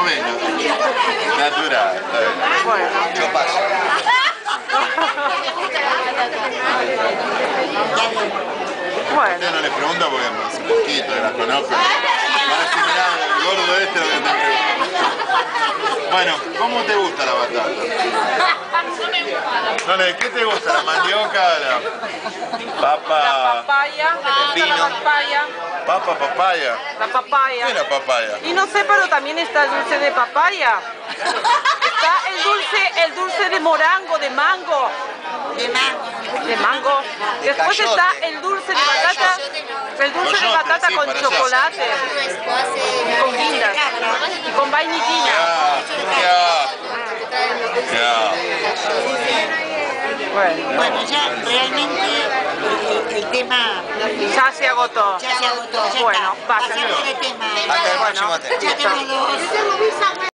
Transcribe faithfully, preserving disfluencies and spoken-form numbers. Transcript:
como venga. Natural. Bueno. Yo paso. Bueno. Yo no les pregunto porque es un poquito, las conozco. Ahora sí, mirá, el gordo este lo que te pregunto. Bueno, ¿cómo te gusta la batata? No me gusta. No, ¿qué te gusta? ¿La mandioca? ¿La papa? La papaya. Pepino. La papaya. ¿Papa, papaya? La papaya. ¿Qué es la papaya? Y no sé, pero también está el dulce de papaya. Está el dulce, el dulce de morango, de mango. De mango. De mango. Después Cayote. está el dulce de batata. El dulce de Coyote, batata sí, con para allá. chocolate. Y con guindas. Y con vainillina. Ya, ya, ya. Bueno, Bueno, ya realmente el, el tema ya se agotó. ya se agotó. Ya Bueno, está. pasa. Pasamos de tema. Hasta el próximo tema. Ya tenemos dos.